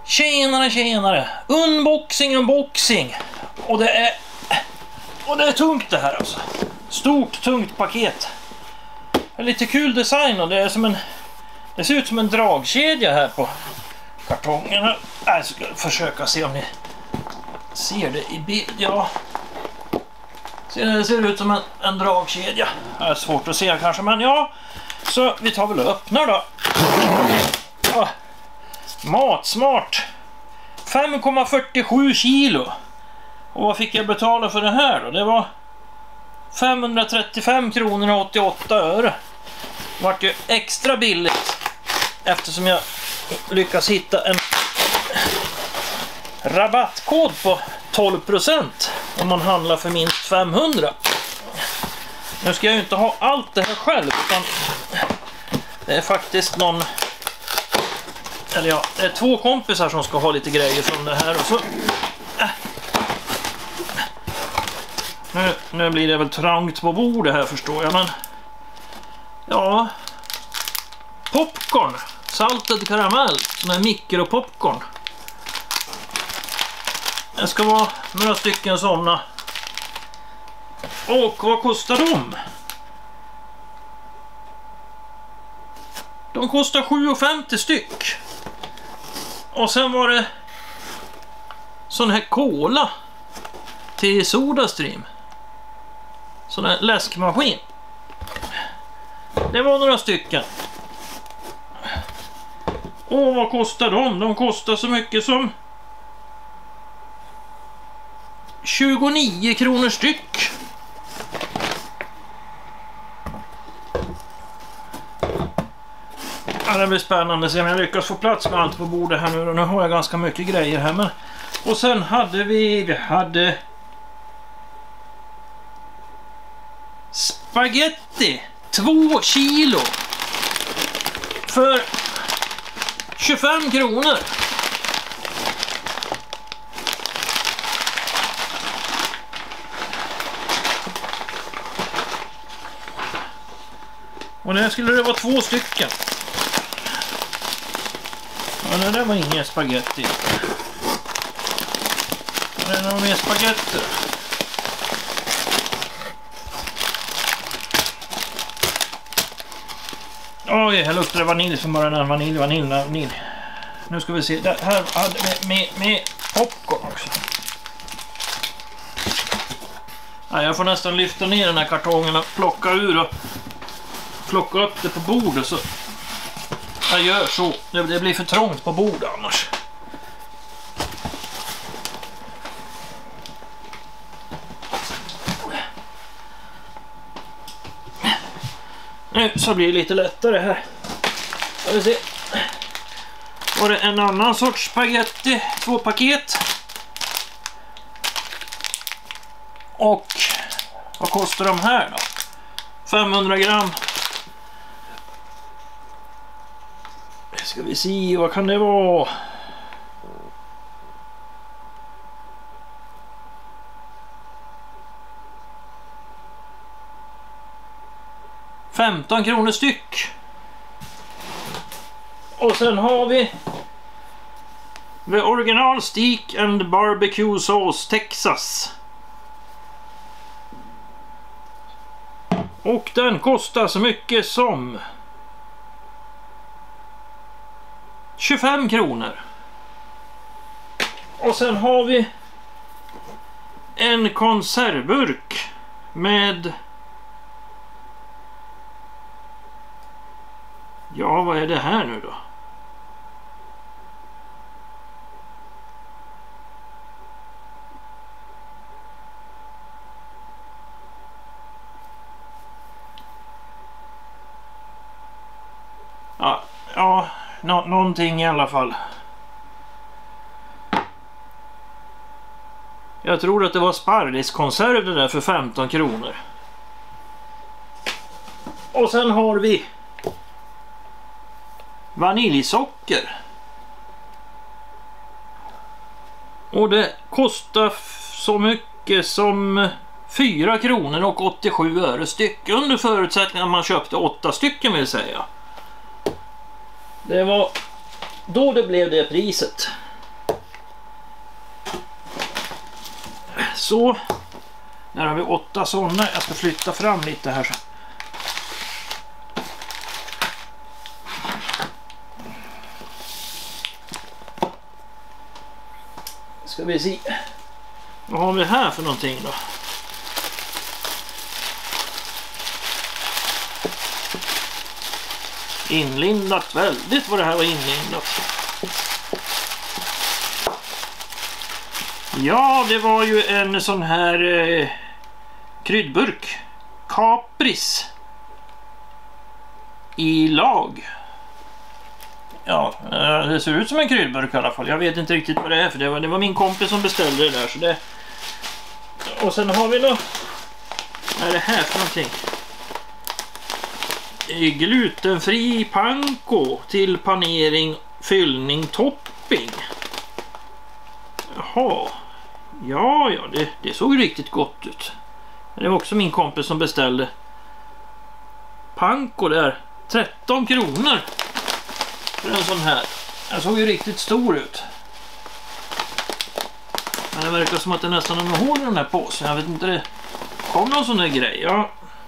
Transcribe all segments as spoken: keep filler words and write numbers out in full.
Tjenare, tjenare. Unboxing, unboxing. Och det är och det är tungt det här alltså. Stort, tungt paket. Det är lite kul design och det är som en det ser ut som en dragkedja här på kartongen. Jag ska försöka se om ni ser det i bild. Ja. Det ser ut som en, en dragkedja. Det är svårt att se kanske, men ja. Så vi tar väl och öppnar då. Ja. Matsmart. fem komma fyrtiosju kilo. Och vad fick jag betala för det här då? Det var femhundratrettiofem kronor och åttioåtta öre. Det vart ju extra billigt eftersom jag lyckas hitta en rabattkod på tolv procent om man handlar för minst femhundra. Nu ska jag ju inte ha allt det här själv, utan det är faktiskt någon, eller ja, det är två kompisar som ska ha lite grejer från det här. Och så äh. nu, nu blir det väl trångt på bordet här, förstår jag, men ja, popcorn, salted karamell som är mikropopcorn. Det ska vara några stycken sådana. Och vad kostar de? De kostar sju femtio styck. Och sen var det sån här cola till Sodastream. Sån här läskmaskin. Det var några stycken. Och vad kostar de? De kostar så mycket som tjugonio kronor styck. Ja, det blir spännande att se om jag lyckas få plats med allt på bordet här nu. Nu har jag ganska mycket grejer här. Men... Och sen hade vi... Vi hade... Spaghetti. Två kilo. För tjugofem kronor. Och där skulle det vara två stycken. Ja, det där var ingen spaghetti. Det är några mer spaghetti. Oj, här luktar det vanilj som bara den. Vanilj, vanilj, vanilj. Nu ska vi se. Det här hade med, med, med popcorn också. Ja, jag får nästan lyfta ner den här kartongen och plocka ur och plocka upp det på bordet, så jag gör så. Det, det blir för trångt på bordet annars. Nu så blir det lite lättare här. Ska vi se. Var det en annan sorts spaghetti, två paket. Och vad kostar de här då? femhundra gram. Ska vi se, vad kan det vara? femton kronor styck. Och sen har vi The Original Steak and Barbecue Sauce Texas. Och den kostar så mycket som tjugofem kronor. Och sen har vi en konservburk med, ja, vad är det här nu då? Ja, ja, nå- någonting i alla fall. Jag tror att det var sparriskonserv det där för femton kronor. Och sen har vi vaniljsocker. Och det kostar så mycket som fyra kronor och åttiosju öre styck. Under förutsättning att man köpte åtta stycken, vill säga. Det var då det blev det priset. Så. Där har vi åtta sådana. Jag ska flytta fram lite här så. Ska vi se. Vad har vi här för någonting då? Inlindat väldigt vad det här var inlindat. Ja, det var ju en sån här eh, kryddburk. Capris. I lag. Ja, eh, det ser ut som en kryddburk i alla fall. Jag vet inte riktigt vad det är för det var, det var min kompis som beställde det där. Så det... Och sen har vi då... Vad är det här för någonting? Glutenfri panko till panering, fyllning, topping. Jaha. Ja, ja, det, det såg riktigt gott ut. Det var också min kompis som beställde. Panko där. tretton kronor. För en sån här. Den såg ju riktigt stor ut. Men det verkar som att det nästan är något hål i den här påsen. Jag vet inte, det kom någon sån där grej. Ja.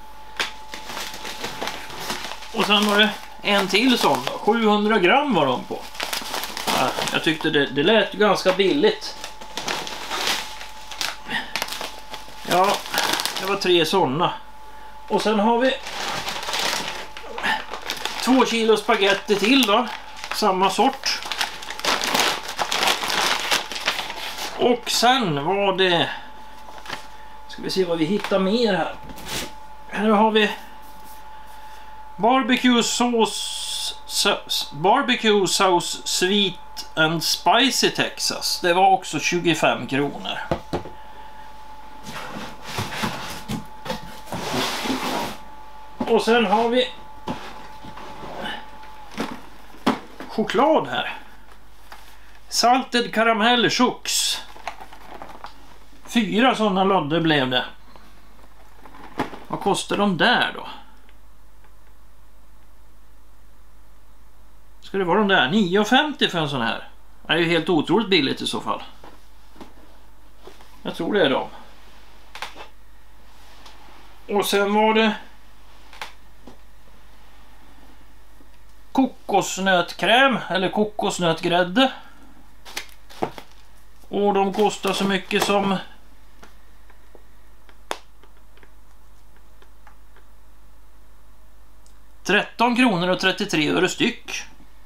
Och sen var det en till sån då. sjuhundra gram var de på. Ja, jag tyckte det, det lät ganska billigt. Ja, det var tre sådana. Och sen har vi två kilo spaghetti till då. Samma sort. Och sen var det... Ska vi se vad vi hittar mer här. Här har vi barbecue sauce, barbecue sauce sweet and spicy Texas. Det var också tjugofem kronor. Och sen har vi choklad här. Salted karamell chox. Fyra sådana lodder blev det. Vad kostar de där då? Ska det vara de där? nio femtio för en sån här. Det är ju helt otroligt billigt i så fall. Jag tror det är de. Och sen var det kokosnötkräm eller kokosnötgrädde. Och de kostar så mycket som tretton kronor och trettiotre öre styck.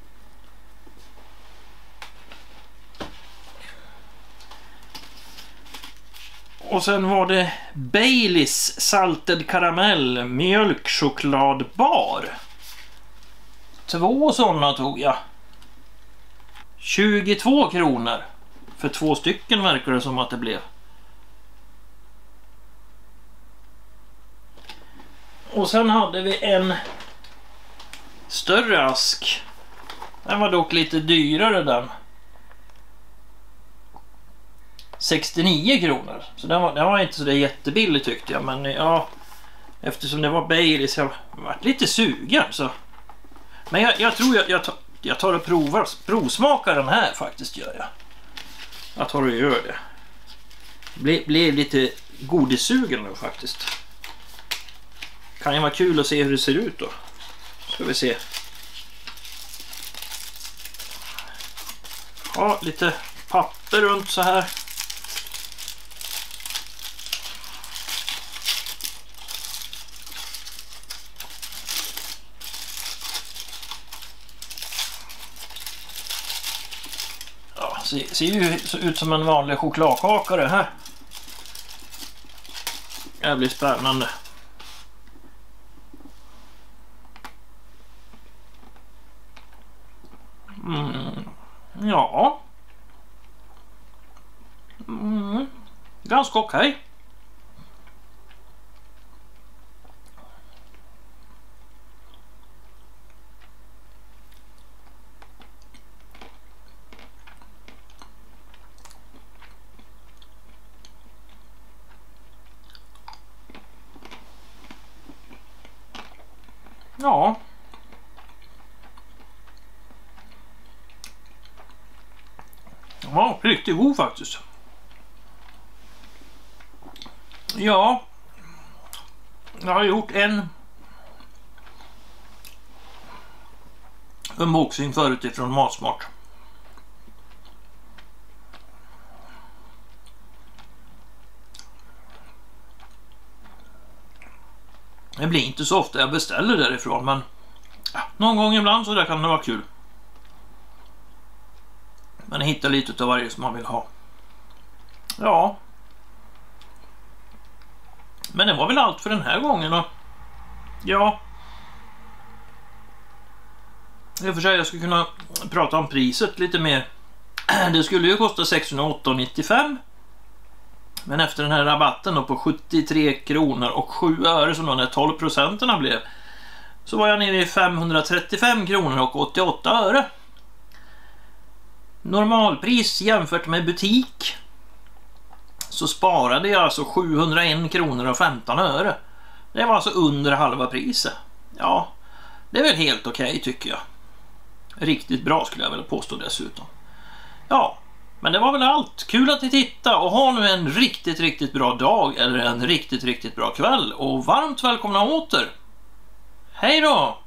Och sen var det Baileys salted karamell mjölkchokladbar. Två sådana tog jag. tjugotvå kronor. För två stycken verkar det som att det blev. Och sen hade vi en större ask. Den var dock lite dyrare den. sextionio kronor. Så den var, den var inte så där jättebillig tyckte jag. Men ja, eftersom det var Baileys jag var lite sugen så. Men jag, jag tror jag, jag, tar, jag tar och provar, provsmakar den här faktiskt gör jag. Jag tar och gör det. Ble, blev lite godisugen nu faktiskt. Kan ju vara kul att se hur det ser ut då. Ska vi se. Ja, lite papper runt så här. Ser, ser ju ut som en vanlig chokladkaka det här. Det blir spännande. Mm. Ja. Mm. Ganska okej. Okay. Ja. Ja, riktigt god faktiskt. Ja, jag har gjort en unboxing förut ifrån Matsmart. Det blir inte så ofta jag beställer därifrån, men ja, någon gång ibland så där kan det vara kul. Men hitta lite av varje som man vill ha. Ja. Men det var väl allt för den här gången då. Ja. I och för sig jag skulle kunna prata om priset lite mer. Det skulle ju kosta sexhundraåtta nittiofem. Men efter den här rabatten då på sjuttiotre kronor och sju öre som de där tolv procenterna blev, så var jag nere i femhundratrettiofem kronor och åttioåtta öre. Normalpris jämfört med butik, så sparade jag alltså sjuhundraen kronor och femton öre. Det var alltså under halva priset. Ja, det är väl helt okej okay, tycker jag. Riktigt bra skulle jag väl påstå dessutom. Ja, men det var väl allt. Kul att ni tittade och ha nu en riktigt, riktigt bra dag eller en riktigt, riktigt bra kväll. Och varmt välkomna åter. Hej då!